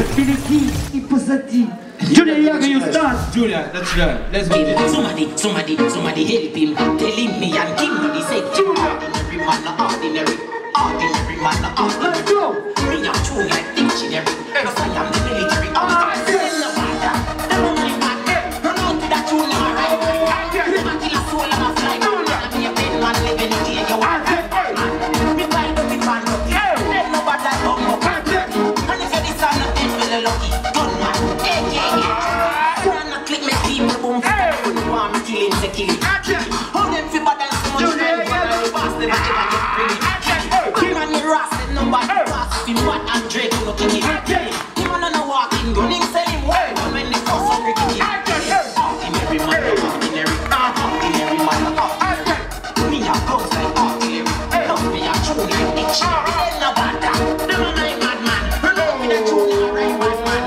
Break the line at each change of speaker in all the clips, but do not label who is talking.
Filiki, imposati. Julia, you start.
Julia, let's go. Let's go.
Somebody help him. Tell him me and Kimberly say, ordinary man, ordinary man, ordinary.
Let's go.
Me and true like dictionary. Cause I am the military. Tell no matter. The money man. Run out to that tune, alright. Never kill a soul of a fly. I'm a pen man living in here. You want me blind up, me fan up. Let nobody come up. And if you decide not to be lucky, gunman. Click me keep the boom. Want me kill him, say kill him. How them fi bad and so much time when I pass them I never get pretty. Him and me rascal nobody pass him what and Drake no kick him. Him and no walking gun him sell him well when the cost of kick him. Ordinary man, ordinary man, ordinary. Me have guns like artillery. Love me a true like dictionary. Then no bad that. The man I mad man. Run out with a true like bad man.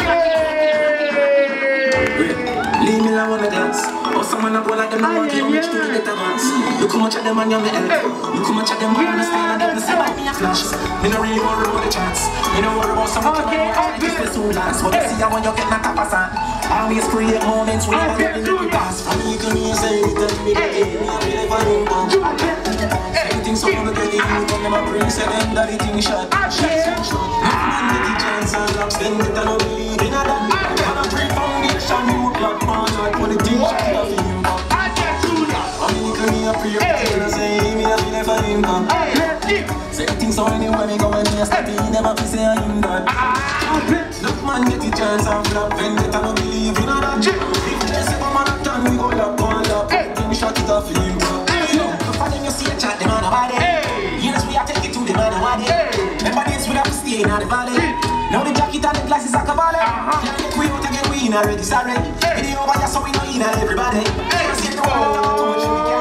Leave me alone with dance. Or someone up all like them now want to reach to the better ones. Look how much of them on your help. Look how much of them want to understand and them say about me a flash. Me no really worry about the chance. Me no worry about someone to just the soul dance. But you see how when you get knocked up a song. Always create moments when you get in the past. And you can hear say it and me the game. Me a feel like I'm everything so I'm getting you come them a bring say them that the thing shot. Man get the chance and locks them that I don't believe in a that. And I break foundation you blood man like when the thing shot off you. I'm looking me up for your and I say me a feel like I'm gone. Say things so anywhere me go when me a step in them up say I'm gone. Look man get the chance and flop vendetta no believe in a that. If they say come on a turn we go lock on lock. Thing shot it off you. For them you see a chat them on the body. Yes we a take it to them on the body. Remember this we have to stay in the valley. Now the jacket and the glasses are cavalry. We out again we in already sorry. Video over here so we know in everybody. See the world too much we can.